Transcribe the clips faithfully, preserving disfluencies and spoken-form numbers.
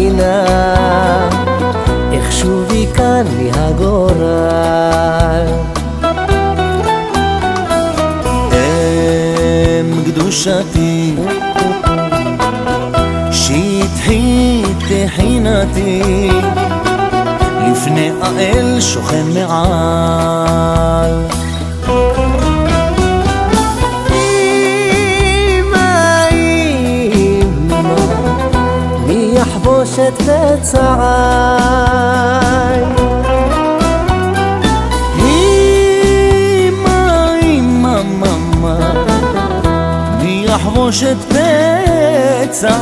מבינה איך שוב יקן לי הגורל. אם קדושתי שטחי תחינתי לפני האל שוכן מעל. אמא אמא מי יחבוש את פצעי? אמא אמא ממה מי יחבוש את פצעי?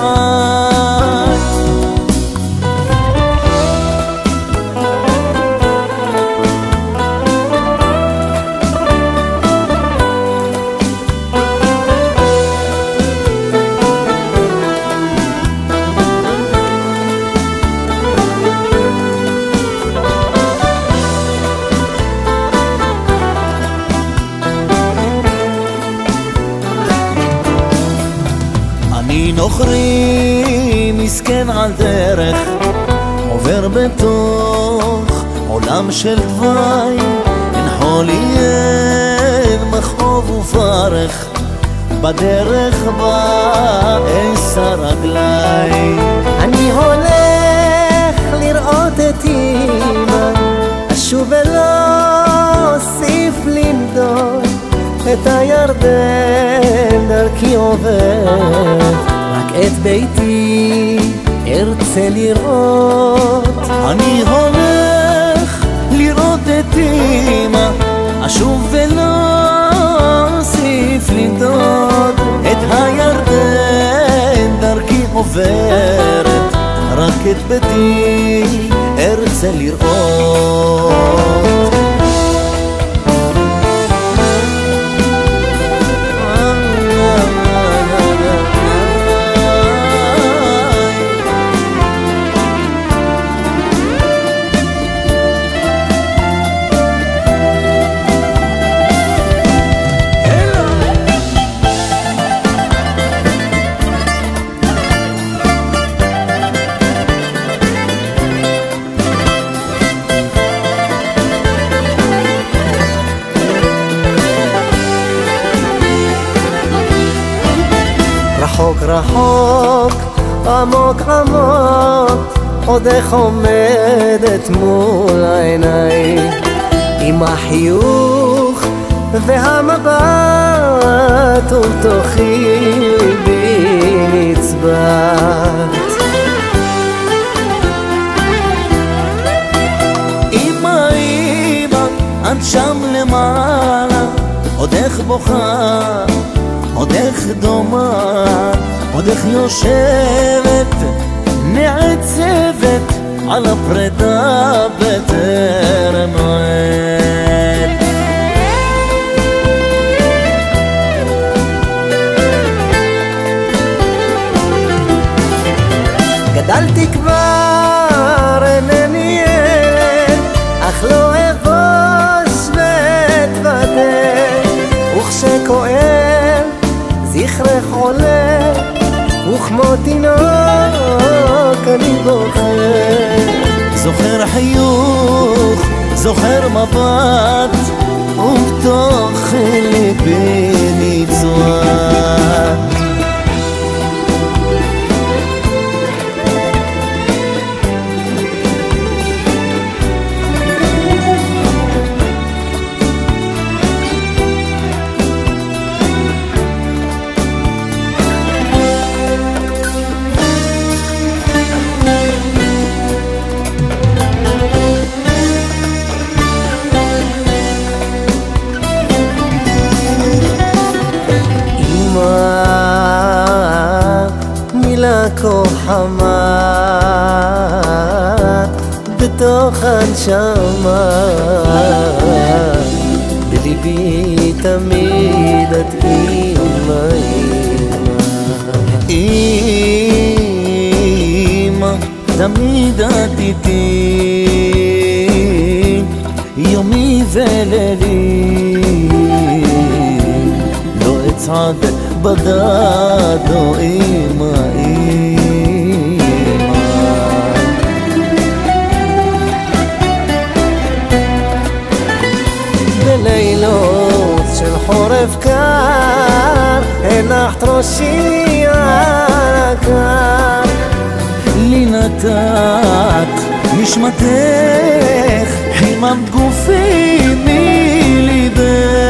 אני נוכרי מסכן על דרך, עובר בתוך עולם של דווי, אין חולי אין מכאוב ופרך, בדרך בה אסע רגלי. אני הולך לראות את אמא, אשוב ולהוסיף לנדוד את הירדן דרכי עובר, רק את ביתי ארצה לראות. אני הולך לראות את אמא, אשוב ולהוסיף לנדוד את הירדן דרכי עוברת, רק את ביתי ארצה לראות. רחוק רחוק, עמוק עמוק, עודך עומדת מול העיניים, עם החיוך והמבט ובתוכי ליבי נצבט. אמא אמא את שם למעלה, עודך בוכה עודך דומעת, עודך יושבת נעצבת על הפרידה בטרם עת. גדלתי כבר אינני ילד, אך לא אבוש ואתוודה, וכשכואב זכרך עולה, וכמו תינוק אני בוכה. זוכר חיוך, זוכר מבט, ובתוך ליבי נצבט. מילה כה חמה בתוך הנשמה, בליבי תמיד את אמא אמא, תמיד את איתי יומי ולילי, לא אצעד בדד או אמא אמא חורף קר, הנחת ראשי על הקר. לי נתת נשמתך, חיממת גופי מליבך.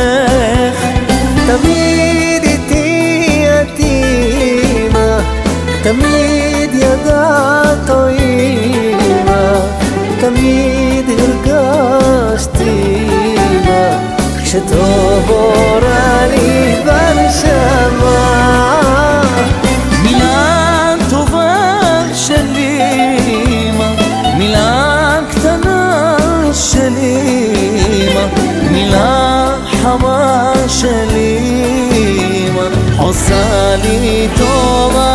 תמיד איתי את אימא, תמיד ידעת אימא, תמיד הרגשתי בה, כשטוב אורה לי בנשמה. מילה טובה של אמא, מילה קטנה של אמא, מילה חמה של אמא, עושה לי טובה.